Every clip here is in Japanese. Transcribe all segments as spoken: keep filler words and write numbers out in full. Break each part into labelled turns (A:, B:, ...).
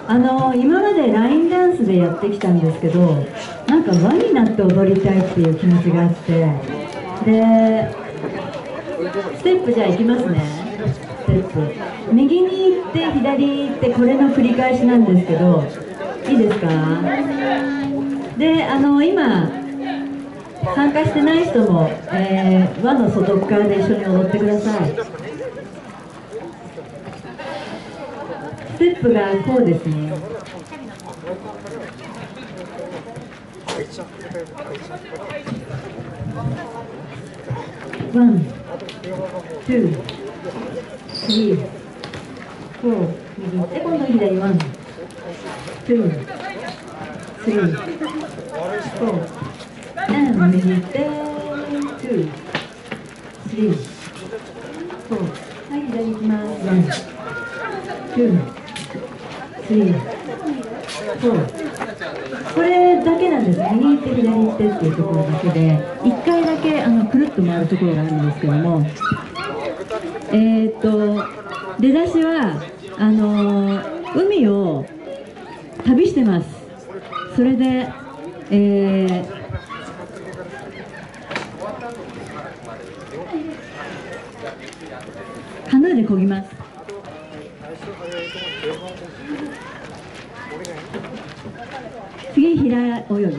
A: あの今までラインダンスでやってきたんですけど、なんか輪になって踊りたいっていう気持ちがあって、でステップじゃあいきますね。ステップ右に行って左に行って、これの繰り返しなんですけど、いいですか？であの今参加してない人も、えー、輪の外側で一緒に踊ってください。ステップがこうですね。ワン、ツー、スリー、フォー、右行って、今度左、ワン、ツー、スリー、フォー、右行って、ツー、スリー、フォー、はい、左行きます。ワン、ツー、スリー、フォー。これだけなんです。右行って左行ってっていうところだけで、いっかいだけあのくるっと回るところがあるんですけども、えー、っと出だしはあのー、海を旅してます。それで、えー、カヌーで漕ぎます。次平泳ぎ。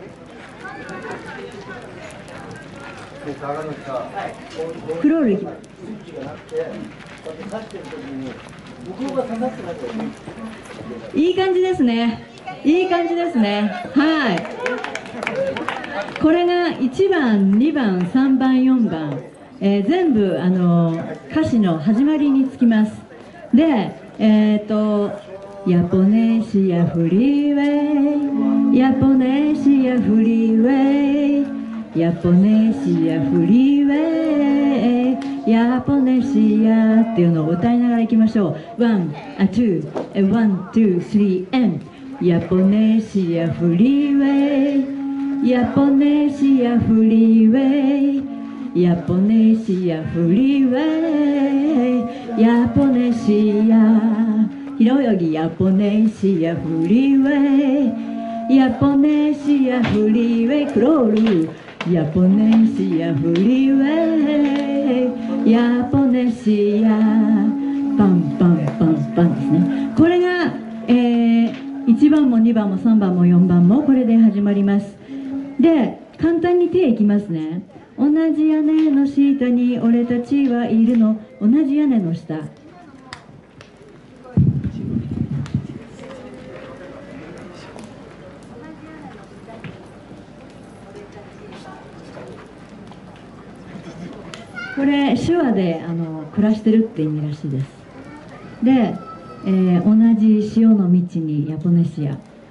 A: クロールいきます。いい感じですね。いい感じですね。はい。これがいちばん、にばん、さんばん、よんばん、えー、全部あの歌詞の始まりにつきます。で、えっとヤポネシアフリーウェイ、ヤポネシアフリーウェイ、ヤポネシアフリーウェイ、ヤポネシアっていうのを歌いながらいきましょう。ワン、あ、ツー、ワン、ツー、スリー、エン。ヤポネシアフリーウェイ、ヤポネシアフリーウェイ、ヤポネシアフリーウェイ、ヤポネシア平泳ぎ、ヤポネシアフリーウェイ、ヤポネシアフリーウェイ、クロール、ヤポネシアフリーウェイ、ヤポネシア、パンパンパンパンですね。これが、えー、いちばんもにばんもさんばんもよんばんもこれで始まります。で、簡単に手いきますね。同じ屋根の下に俺たちはいるの、同じ屋根の下。これ手話であの暮らしてるって意味らしいです。で、えー、同じ潮の道にヤポネシア、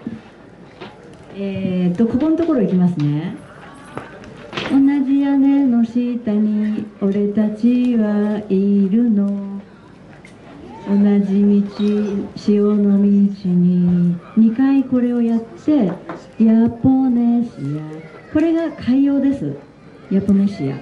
A: えー、っとここのところ行きますね。同じ屋根の下に俺たちはいるの、同じ道、潮の道ににかいこれをやって、ヤポネシア、これが海洋です。ヤポネシア、はい。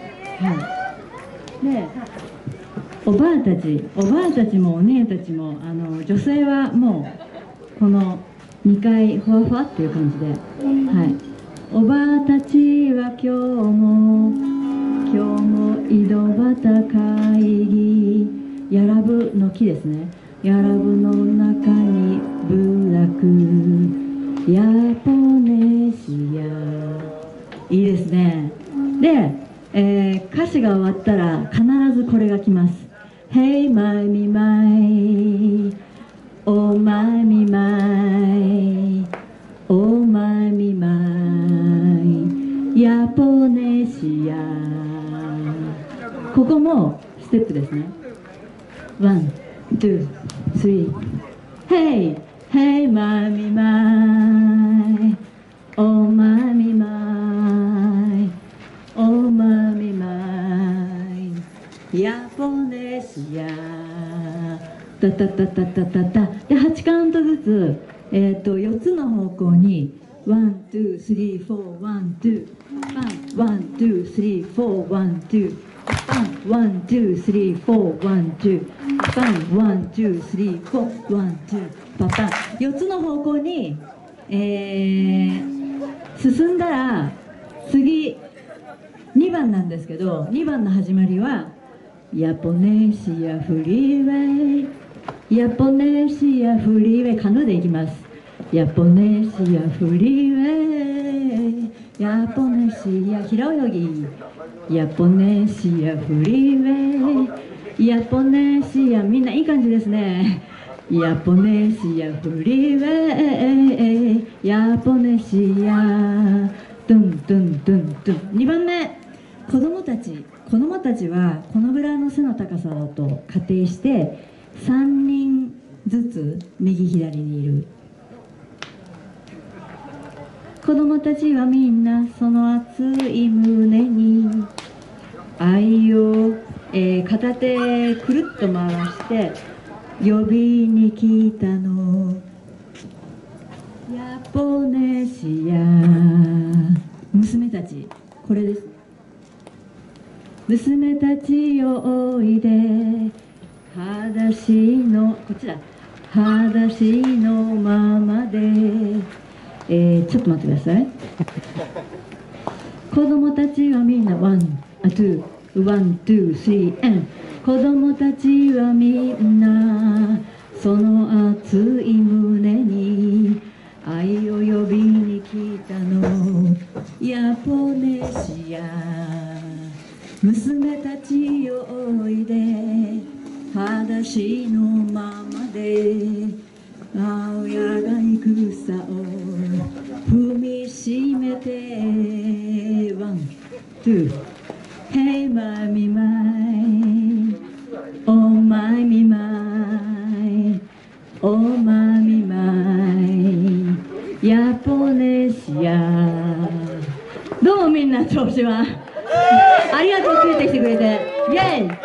A: で、おばあたち、おばあたちもお姉たちも、あの女性はもうこのにかいふわふわっていう感じで、はい。おばあたちは今日も今日も井戸端会議、やらぶの木ですね。やらぶの中に部落、ヤポネシア、いいですね。で、えー、歌詞が終わったら必ずこれが来ます。Hey my me my Oh my me my Oh my me my ヤポネシア、ここもステップですね。ワン、ツー、スリー。Hey Hey my me my Oh my me my Oh my me my ヤポネシア、タタタタタタタではちカウントずつ、えー、とよっつの方向にワン、ツー、スリー、フォー、ワン、ツー、ワン、ワン、ツー、スリー、フォー、ワン、ツー、ワン、ワン、ツー、スリー、フォー、ワン、ツー、ワン、ワン、ツー、スリー、フォー、ワン、ツー。 パパンよっつの方向に、えー、進んだら次にばんなんですけど、にばんの始まりはヤポネシアフリーウェイ、ヤポネシアフリーウェイ、カヌーでいきます。ヤポネシアフリーウェイ、ヤポネシア平泳ぎ、ヤポネシアフリーウェイ、ヤポネシア、みんないい感じですね。ヤポネシアフリーウェイ、ヤポネシアトゥントゥントゥントゥン。にばんめ、子供たち子供たちはこのぐらいの背の高さだと仮定してさんにんずつ右左にいる。子供たちはみんなその熱い胸に愛を、えー、片手くるっと回して呼びに来たの。ヤポネシア、娘たち、これです。娘たちよおいで、裸足の、こっちだ、裸足のままで、えー、ちょっと待ってください。子供たちはみんなワン、あ、ツー、ワン、ツー、スリー、エン。子供たちはみんなその熱い胸に愛を呼びに来たの。ヤポネシア、娘たちよおいで、裸足のままで青やがい草を踏みしめて、ワン、ツー、Hey my me my, oh my me my, oh my me my、ヤポネシア。どうもみんな調子はありがとう、ついてきてくれて、イェイ。はい。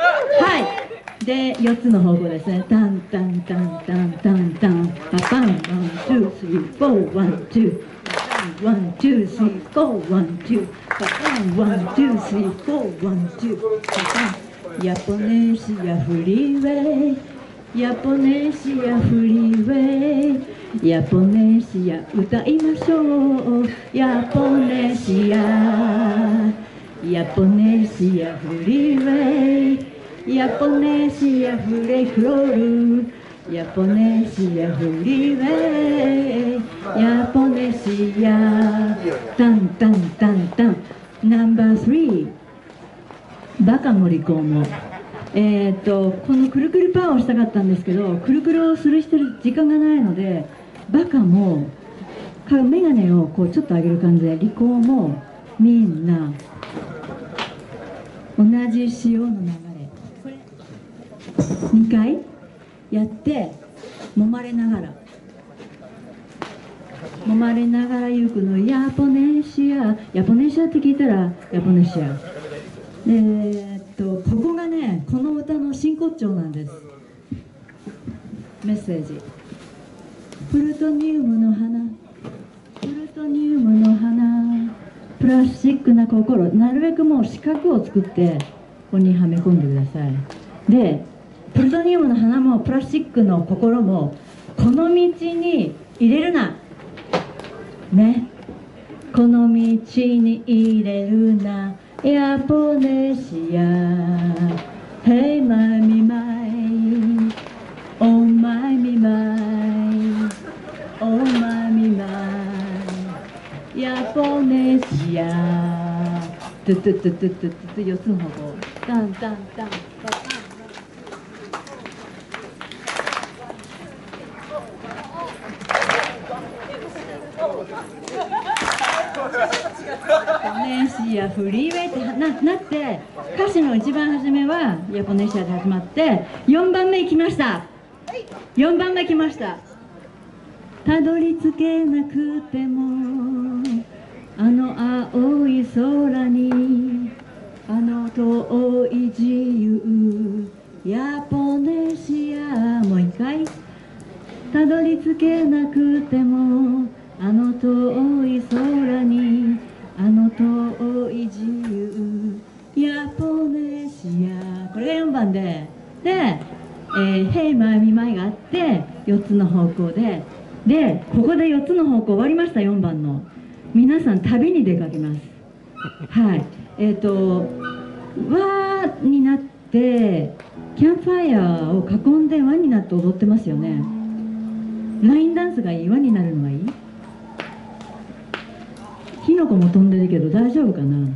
A: で、よっつの方向ですね。タンタンタンタンタンタン、パパン、ワン、ツー、スリー、フォー、ワン、ツー。ワン、ツー、スリー、フォー、ワン、ツー。パパン、ワン、ツー、スリー、フォー、ワン、ツー。パパン、ヤポネシアフリーウェイ、ヤポネシアフリーウェイ、ヤポネシア歌いましょう。ヤポネシア、ヤポネシアフリーウェイ、ヤポネシアフレフロール、ヤポネシアフリーウェイ、ヤポネシアタンタンタンタン。ナンバースリー、バカ森コウもえー、っとこのくるくるパーをしたかったんですけど、くるくるをするしてる時間がないので、バカもメガネをこうちょっと上げる感じで、リコーもみんな同じ潮の流れ、これにかいやって揉まれながら揉まれながら行くの。ヤポネシア、ヤポネシアって聞いたらヤポネシア。えー、っとここがね、この歌の真骨頂なんです。メッセージ。プルトニウムの花、プルトニウムの花、プラスチックな心。なるべくもう四角を作ってここにはめ込んでください。で、プルトニウムの花もプラスチックの心もこの道に入れるなね、この道に入れるな。ヤポネシア Hey my me my, oh my me my, oh my me my、 ヤポネシアトゥトゥトゥトゥトゥトゥ、よっつの方向、タンタンタンタン。ヤポネシアフリーウェイって な, なって歌詞の一番初めはヤポネシアで始まって、よんばんめ来ました。よんばんめ来ました。たどり着けなくてもあの青い空に、あの遠い自由、ヤポネシア。もう一回。たどり着けなくてもあの遠い空に、あの遠い自由、ヤポネシア。これがよんばんで、で、えー、Hey my me my があって、よっつの方向で、でここでよっつの方向終わりました。よんばんの皆さん旅に出かけます。はい、えっ、ー、と輪になってキャンプファイヤーを囲んで輪になって踊ってますよね。ラインダンスがいい？輪になるのがいい？火の粉も飛んでるけど大丈夫かな？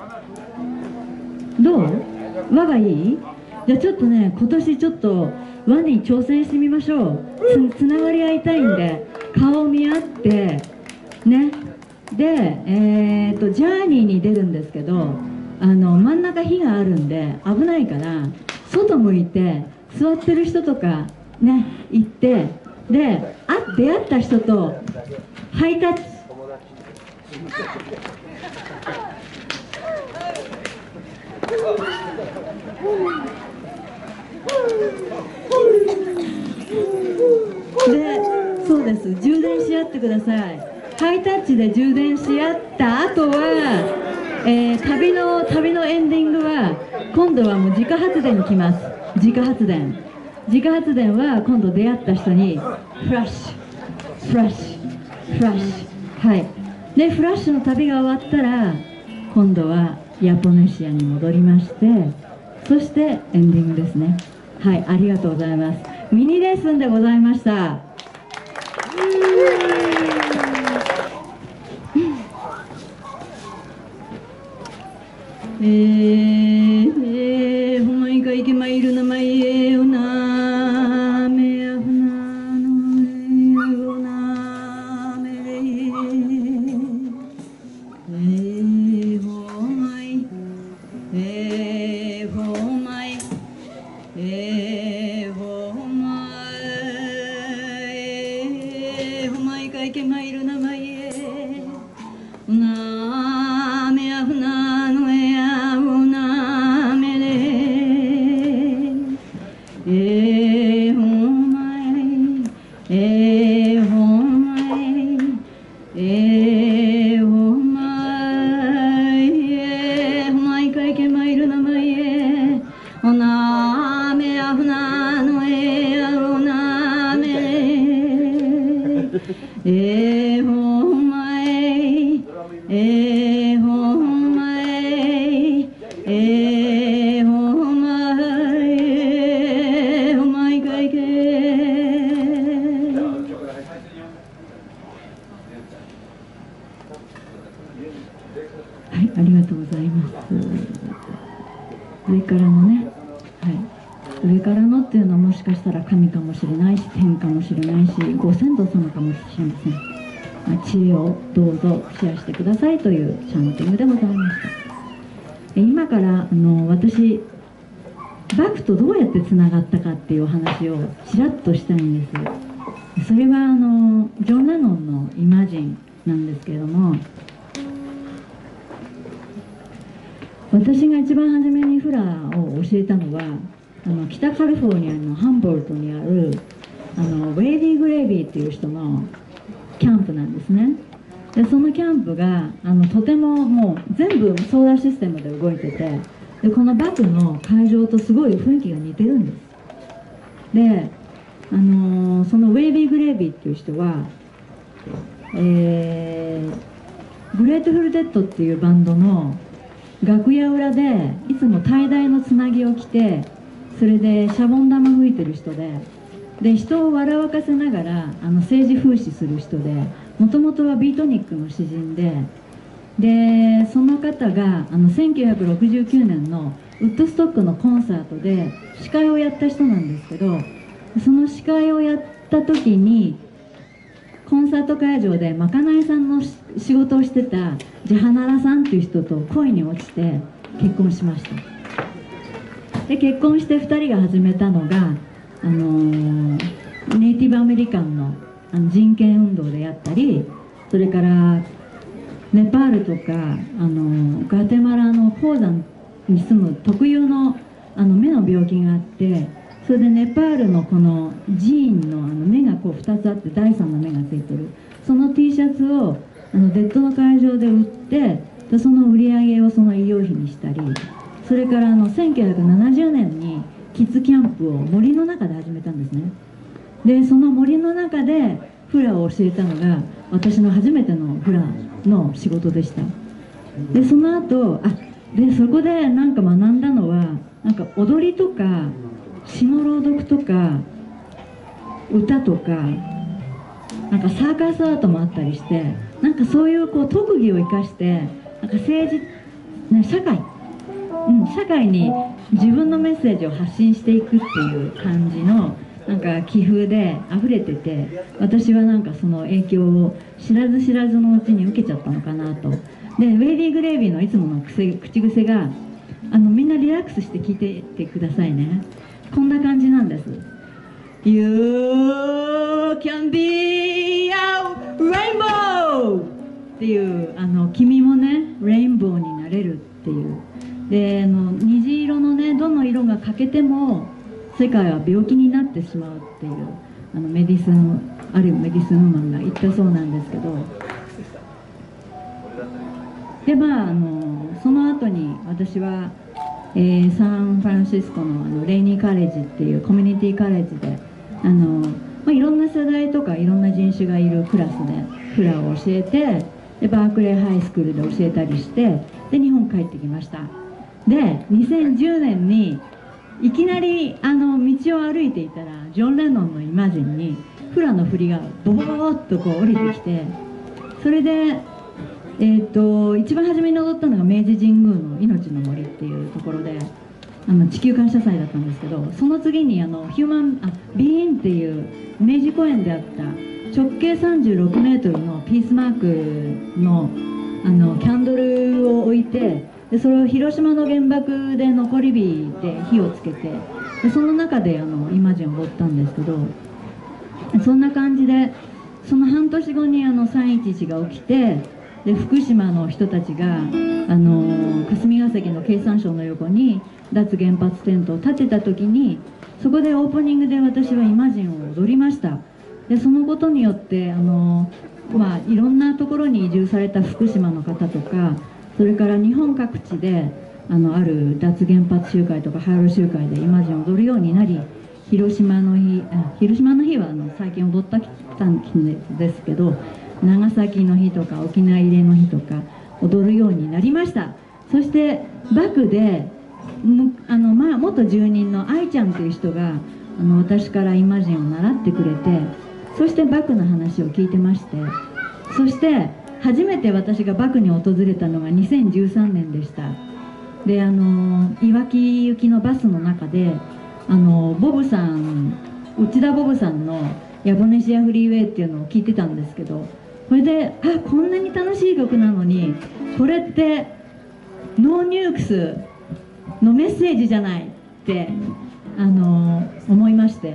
A: どう？輪がいい？じゃあちょっとね、今年ちょっと輪に挑戦してみましょう。 つ, つながり合いたいんで顔を見合ってね。で、えー、とジャーニーに出るんですけど、あの真ん中火があるんで危ないから外向いて座ってる人とかね行って、であ出会った人とハイタッチで、そうです、充電し合ってください。ハイタッチで充電し合った後は、えー、旅の旅のエンディングは今度はもう自家発電に来ます。自家発電自家発電は今度出会った人にフラッシュフラッシュフラッシュ、はい、でフラッシュの旅が終わったら今度はヤポネシアに戻りまして、そしてエンディングですね。はい、ありがとうございます。ミニレッスンでございました。えー、えー、ほまいかいけまいるなまいえおなめやふなのえおなめれえー、ほまいえー、ほまいえー、ほまいえー、ほまいかいけまいるなまいえおなめやふなのええー、ほまいえー、ほまいえー、ほまいえー、ほまいかいけまいるなまいえおなめやふなのえやおなめえー、ほまいえー、ほまいえー、ほまいはい、ありがとうございます。上からのね、はい、上からのっていうのはもしかしたら神かもしれないし、天かもしれないし、ご先祖様かもしれません。まあ、知恵をどうぞシェアしてくださいというチャンティングでございました。今からあの私バクとどうやってつながったかっていうお話をちらっとしたいんです。それはあのジョン・レノンの「イマジン」なんですけれども、私が一番初めにフラを教えたのはあの北カリフォルニアのハンボルトにあるあのウェイディ・グレイビーっていう人のキャンプなんですね。でそのキャンプがあのとてももう全部ソーラーシステムで動いてて、でこのバクの会場とすごい雰囲気が似てるんです。で、あのー、そのウェイビー・グレイビーっていう人は、えー、グレートフル・デッドっていうバンドの楽屋裏でいつもtieダイのつなぎを着て、それでシャボン玉吹いてる人で、で人を笑わかせながらあの政治風刺する人で、もともとはビートニックの詩人で、でその方があのせんきゅうひゃくろくじゅうきゅうねんのウッドストックのコンサートで司会をやった人なんですけど、その司会をやった時にコンサート会場でまかないさんの仕事をしてたジャハナラさんっていう人と恋に落ちて結婚しました。で結婚してふたりが始めたのが、あのー、ネイティブアメリカンの、あの人権運動であったり、それからネパールとか、あのガテマラの鉱山に住む特有の、あの目の病気があって、それでネパールのこの寺院の、あの目がこうふたつあってだいさんの目がついてる、その T シャツをあのデッドの会場で売って、でその売り上げをその医療費にしたり、それからあのせんきゅうひゃくななじゅうねんにキッズキャンプを森の中で始めたんですね。 でその森の中でフラを教えたのが私の初めてのフラの仕事でした。でその後あでそこでなんか学んだのはなんか踊りとか詩の朗読とか歌とかなんかサーカスアートもあったりして、なんかそういうこう特技を生かしてなんか政治、ね、社会、うん、社会に自分のメッセージを発信していくっていう感じのなんか気風で溢れてて、私はなんかその影響を知らず知らずのうちに受けちゃったのかなと。でウェイディ・グレイビーのいつもの癖口癖があのみんなリラックスして聞いててくださいね。こんな感じなんです。You can be a rainbow っていうあの君もねレインボーになれるっていうであの虹色のねどの色が欠けても世界は病気になってしまうっていうあのメディスンあるメディスンウーマンが言ったそうなんですけど、でまああのその後に私は、えー、サンフランシスコのあのレイニーカレッジっていうコミュニティカレッジであの、まあ、いろんな世代とかいろんな人種がいるクラスでフラを教えて、でバークレーハイスクールで教えたりして、で日本帰ってきました。でにせんじゅうねんにいきなりあの道を歩いていたらジョン・レノンのイマジンにフラの振りがボボボボッとこう降りてきて、それで、えー、と一番初めに踊ったのが明治神宮の命の森っていうところであの地球感謝祭だったんですけど、その次にあのヒューマンあビーンっていう明治公園であった直径さんじゅうろくメートルのピースマークのあのキャンドルを置いて、でそれを広島の原爆で残り火で火をつけて、でその中であのイマジンを踊ったんですけど、そんな感じでその半年後にあのさんいちいちが起きて、で福島の人たちがあの霞が関の経産省の横に脱原発テントを建てた時に、そこでオープニングで私はイマジンを踊りました。でそのことによってあの、まあ、いろんなところに移住された福島の方とか、それから日本各地であのある脱原発集会とか廃炉集会でイマジンを踊るようになり、広島の日あ広島の日はあの最近踊ったきたんですけど、長崎の日とか沖縄入れの日とか踊るようになりました。そしてバクであの、まあ、元住人の愛ちゃんという人があの私からイマジンを習ってくれて、そしてバクの話を聞いてまして、そして初めて私がバクに訪れたのがにせんじゅうさんねんでした。であのいわき行きのバスの中であのボブさん内田ボブさんの「ヤボネシアフリーウェイ」っていうのを聞いてたんですけど、これであこんなに楽しい曲なのにこれってノーニュークスのメッセージじゃないってあの思いまして、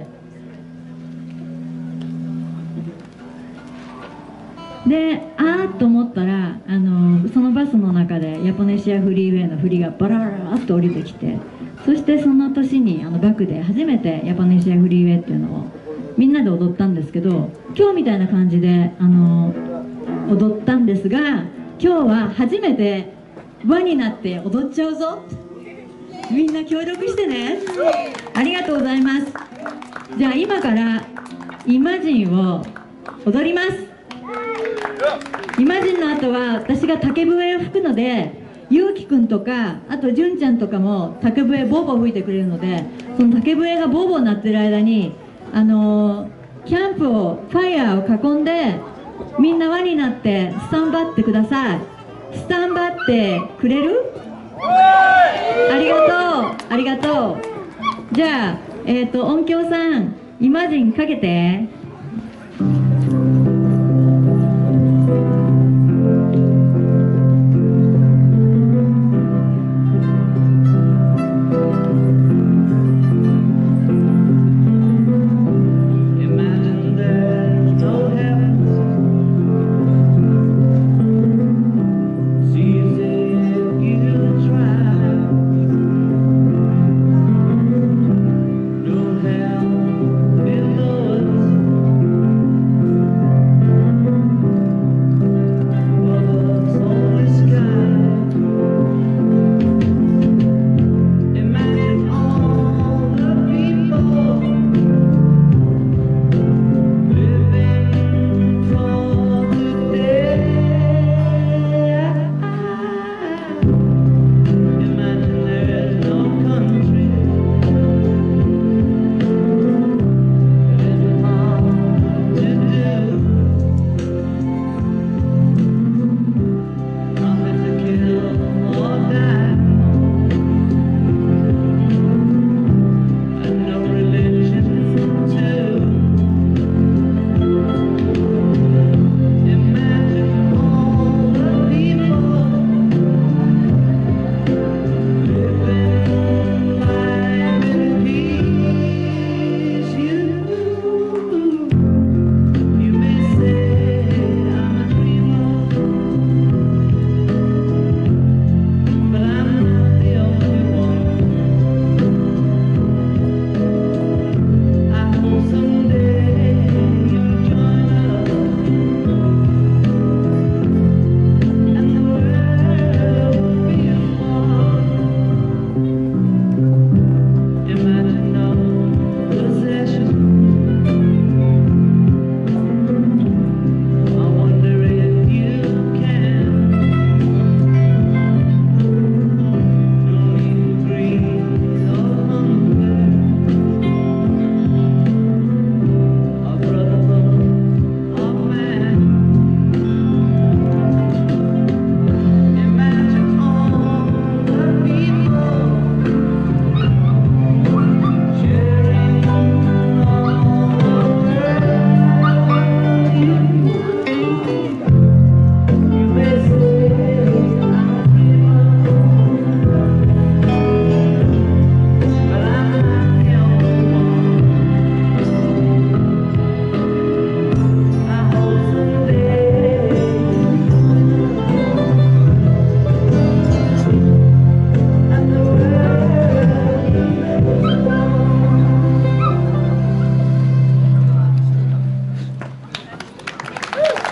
A: であーっと思ったらあのそのバスの中でヤポネシアフリーウェイの振りがバラバラーっと降りてきて、そしてその年にあのバクで初めてヤポネシアフリーウェイっていうのをみんなで踊ったんですけど、今日みたいな感じであの踊ったんですが、今日は初めて輪になって踊っちゃうぞ。みんな協力してね。ありがとうございます。じゃあ今からイマジンを踊ります。イマジンの後は私が竹笛を吹くので、ゆうきくんとかあとじゅんちゃんとかも竹笛ボーボー吹いてくれるので、その竹笛がボーボー鳴ってる間にあのー、キャンプをファイヤーを囲んでみんな輪になってスタンバってください。スタンバってくれる？ありがとうありがとう。じゃあ、えーと、音響さんイマジンかけて。
B: Don't have in the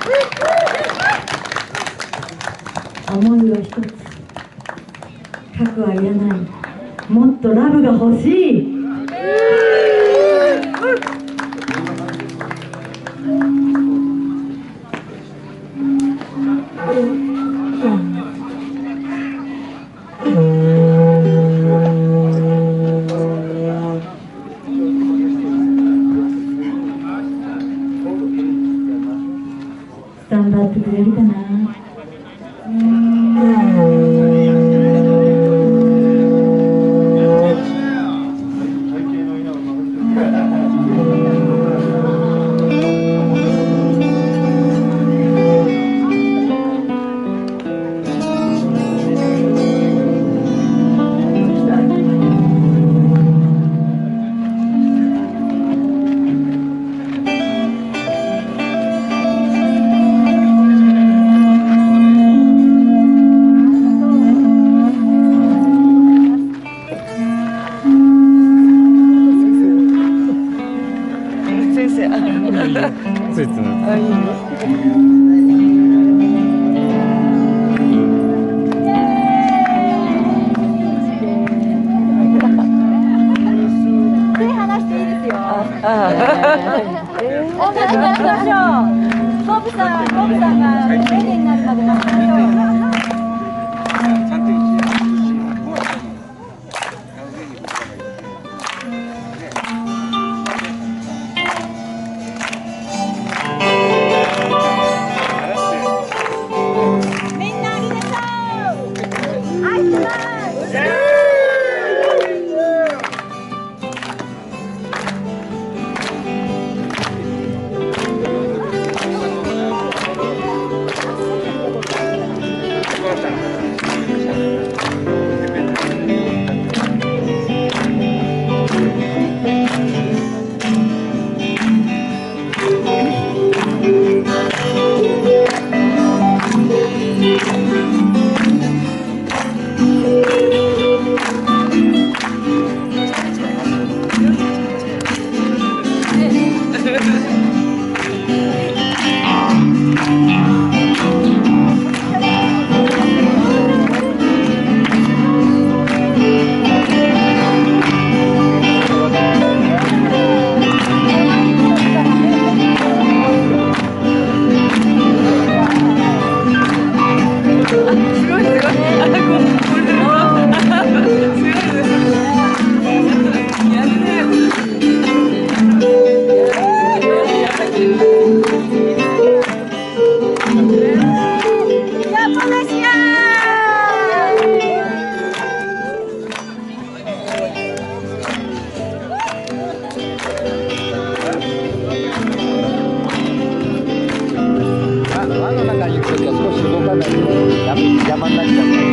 A: 思いは一つ、核はいらない、もっとラブが欲しい。頑張ってくれるかな。
B: ついつい。
C: 音楽やりましょう。ボブさん、ボブさんがレディーになるまで待ちましょう。みんなありがとう。愛してます。
B: 輪の中に行くときは少し動かないと邪魔になっちゃう。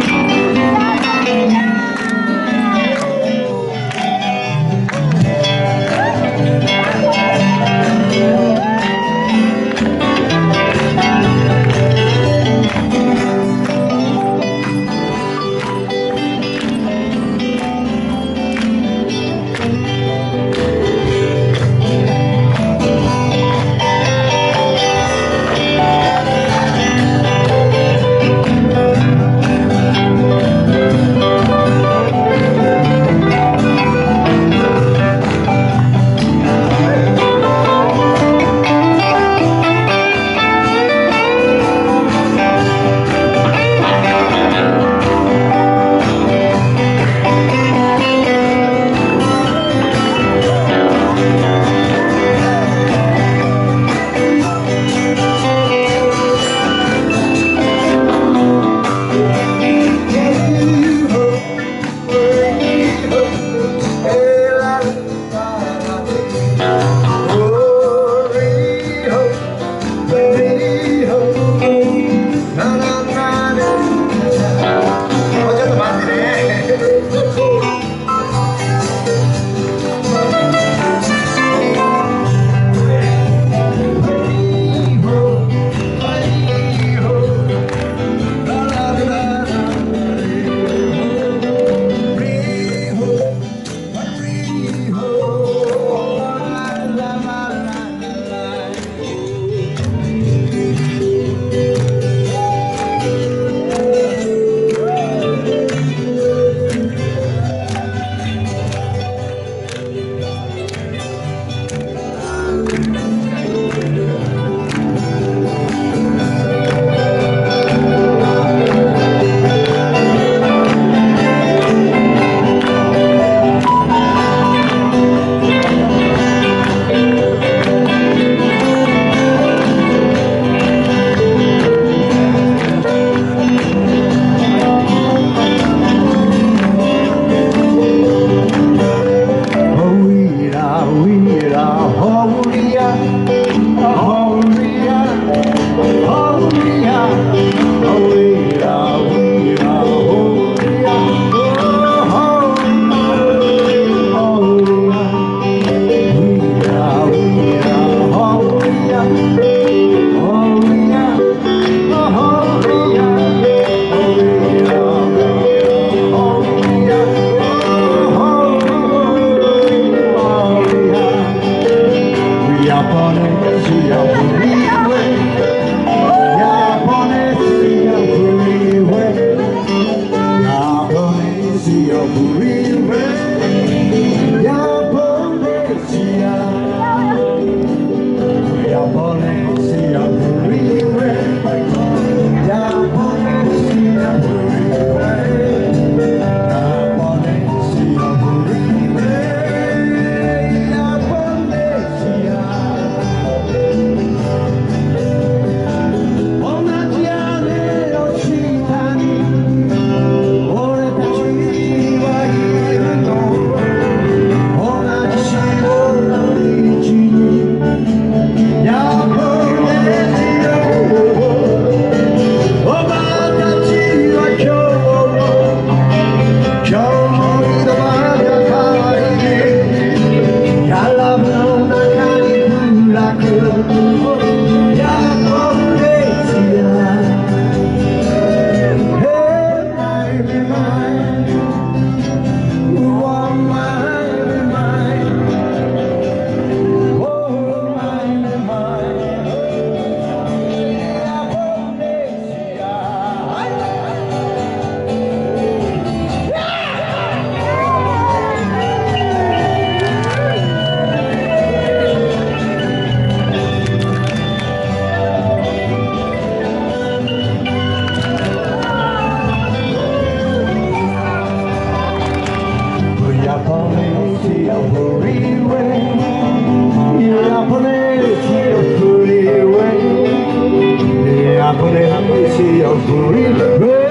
D: Yaponesia freeway,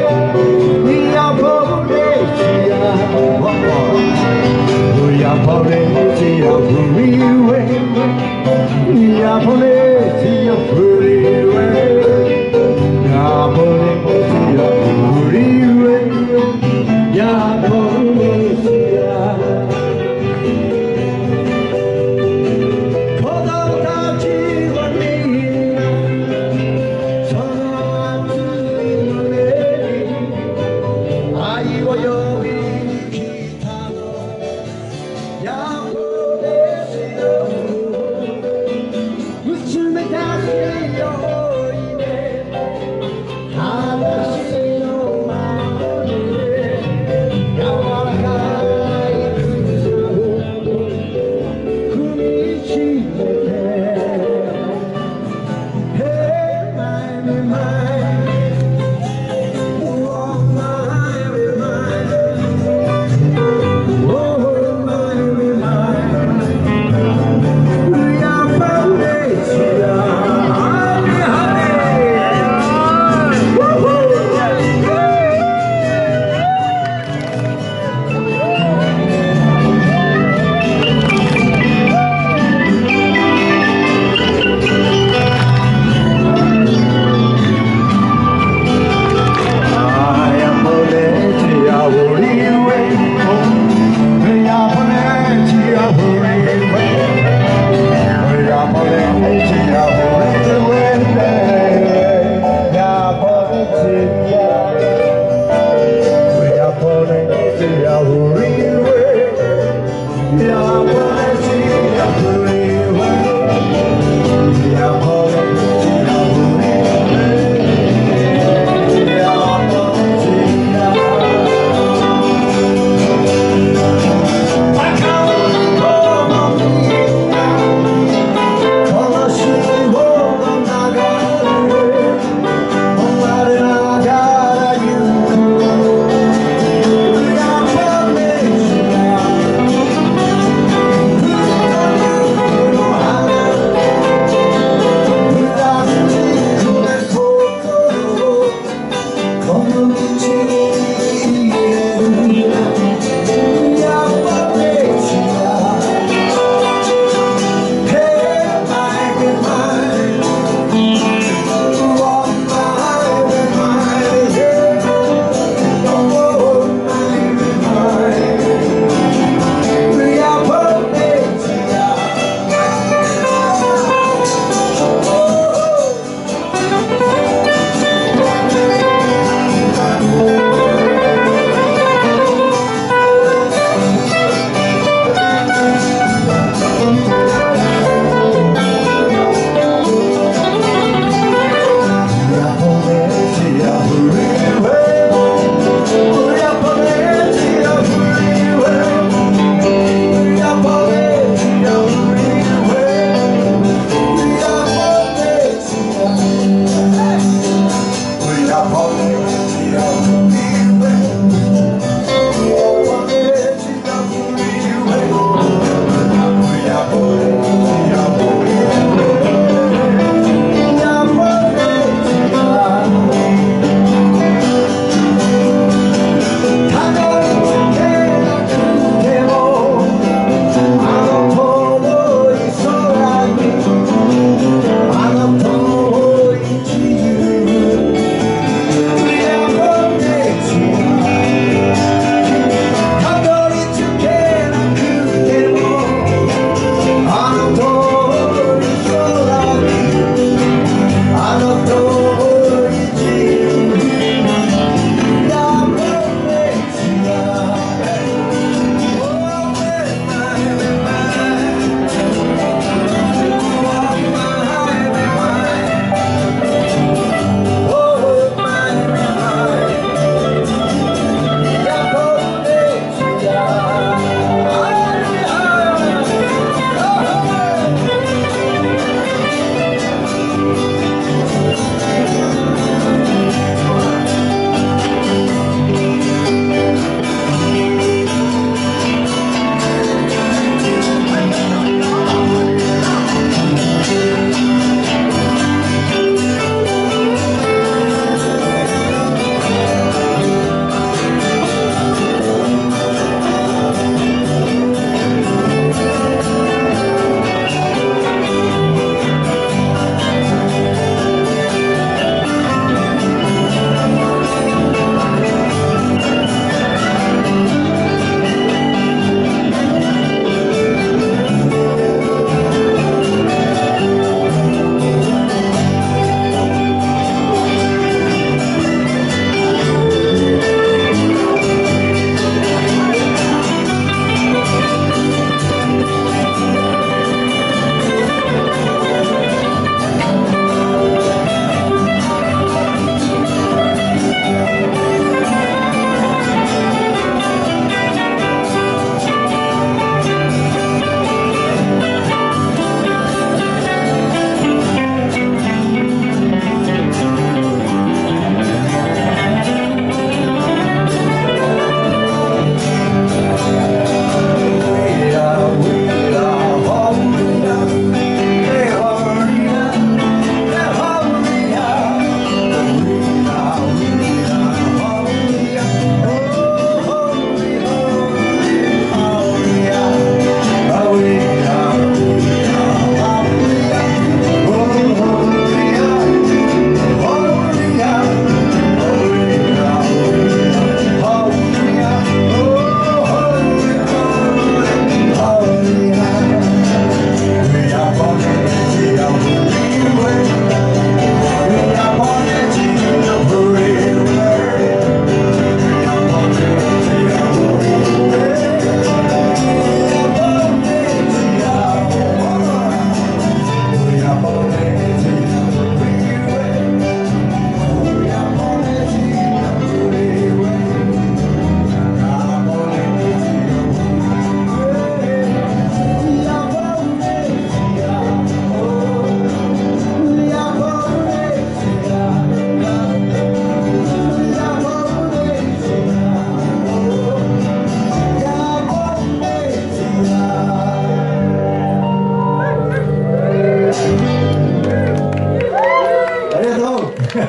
D: Yaponesia, one more. Yaponesia freeway, Yaponesia freeway, Yaponesia freeway, Yaponesia. 子供たちはみんなその熱い胸に愛を呼びに来たの。ヤポネシア、打ち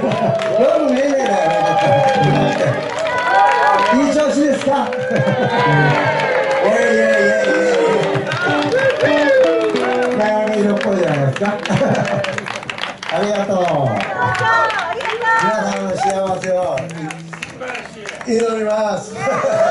D: よく見えねえだよね。いい調子ですか。いやいやいやいやいや。長野色っぽいじゃないですか。ありがとう。皆さんの幸せを祈ります。